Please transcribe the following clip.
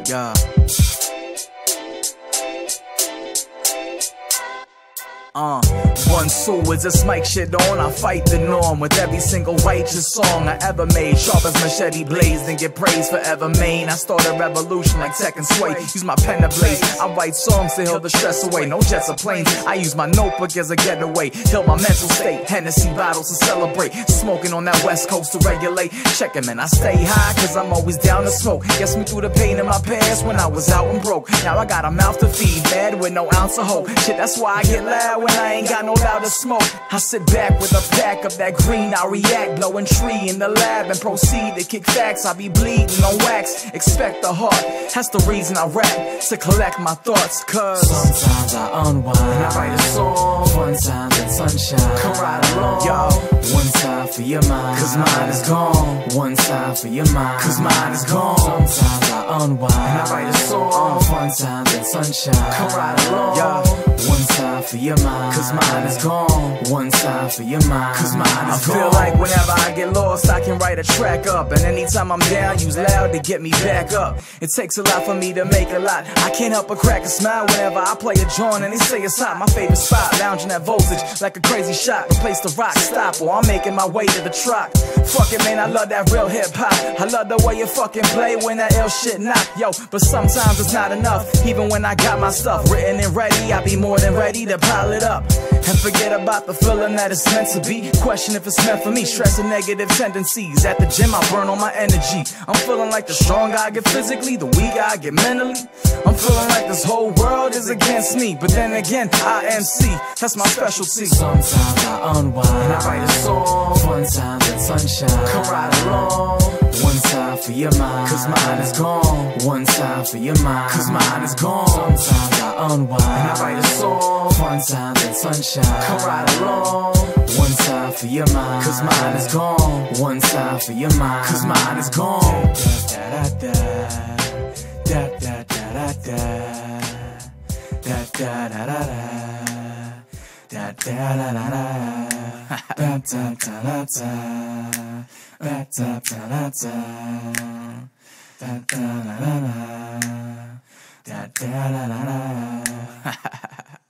Yeah. One soul with this mic shit on, I fight the norm with every single righteous song I ever made. Sharp as machete blades, then get praised forever main. I start a revolution like Tech and Sway. Use my pen to blaze. I write songs to heal the stress away. No jets or planes. I use my notebook as a getaway. Heal my mental state. Hennessy bottles to celebrate. Smoking on that West Coast to regulate. Checking, man, I stay high cause I'm always down to smoke. Gets me through the pain in my past when I was out and broke. Now I got a mouth to feed, bad with no ounce of hope. Shit, that's why I get loud when I ain't got no loud to smoke. I sit back with a pack of that green, I react, blowing tree in the lab and proceed to kick facts. I be bleeding on wax, expect the heart. That's the reason I rap, to collect my thoughts. Cause sometimes I unwind and I write a song. One time in sunshine, come right along. Yo, one time for your mind, cause mine is gone. One time for your mind, cause mine is gone. Sometimes I unwind and I write a song. One time in sunshine, come right along. Yo, one time for your mind, cause mine is gone. One time for your mind, cause mine is gone. I feel like whenever I get lost, I can write a track up. And anytime I'm down, use loud to get me back up. It takes a lot for me to make a lot. I can't help but crack a smile whenever I play a joint and they say it's hot. My favorite spot, lounging at voltage like a crazy shot. The place to rock, stop, or I'm making my way to the truck. Fuck it, man, I love that real hip hop. I love the way you fucking play when that ill shit knock. Yo, but sometimes it's not enough. Even when I got my stuff written and ready, I be more than ready to pile it up and forget about the feeling that it's meant to be. Question if it's meant for me. Stress and negative tendencies. At the gym, I burn all my energy. I'm feeling like the stronger I get physically, the weaker I get mentally. I'm feeling like this whole world is against me. But then again, I MC, that's my specialty. Sometimes I unwind and I write a song. One time in sunshine, come right along. One time for your mind, cause mine is gone. One time for your mind, cause mine is gone. Sometimes I unwind and I write a song. One time in sunshine, come right along. One time for your mind, cause mine is gone. One time for your mind, cause mine is gone. Da da da da da da da da da da da da da da da da da da da da